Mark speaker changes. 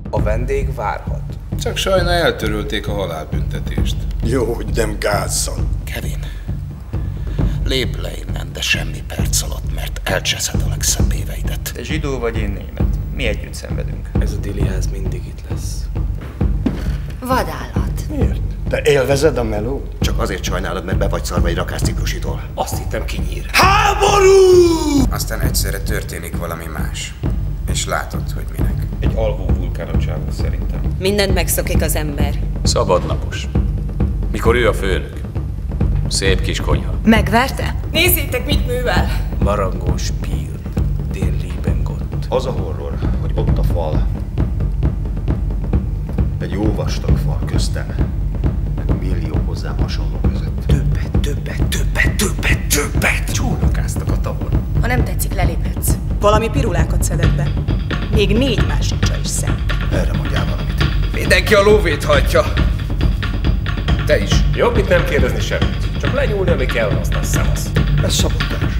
Speaker 1: A vendég várhat.
Speaker 2: Csak sajna eltörölték a halálbüntetést.
Speaker 3: Jó, hogy nem gázzal.
Speaker 4: Kevin, lépj le innen, de semmi perc alatt, mert elcseszed a legszebb éveidet.
Speaker 5: Te zsidó vagy, én német. Mi együtt szenvedünk.
Speaker 1: Ez a Diliház mindig itt lesz.
Speaker 6: Vadállat.
Speaker 3: Miért? Te élvezed a melót?
Speaker 4: Csak azért sajnálod, mert be vagy szarva egy rakásciprusidól.
Speaker 1: Azt hittem kinyír.
Speaker 7: Aztán egyszerre történik valami más. És látod, hogy minek.
Speaker 5: Egy alvó vulkán a csávó szerintem.
Speaker 6: Mindent megszokik az ember.
Speaker 8: Szabadnapos. Mikor ő a főnök. Szép kis konyha.
Speaker 6: Megverte? Nézzétek, mit művel!
Speaker 1: Marangos Pír. Der Lieben Gott.
Speaker 4: Az a horror, hogy ott a fal. Egy jó vastag fal köztem. Meg a millió hozzám hasonló között.
Speaker 1: Többet! Csónakáztak a tavon.
Speaker 6: Ha nem tetszik, leléphetsz. Valami pirulákat szedett be. Még 4 másodca is szent.
Speaker 4: Erre mondjál valamit.
Speaker 1: Mindenki a lóvét hajtja. Te is.
Speaker 8: Jobb itt nem kérdezni semmit. Csak lenyúlni, ami kell, aztán szevasz.
Speaker 3: Ez szabotás.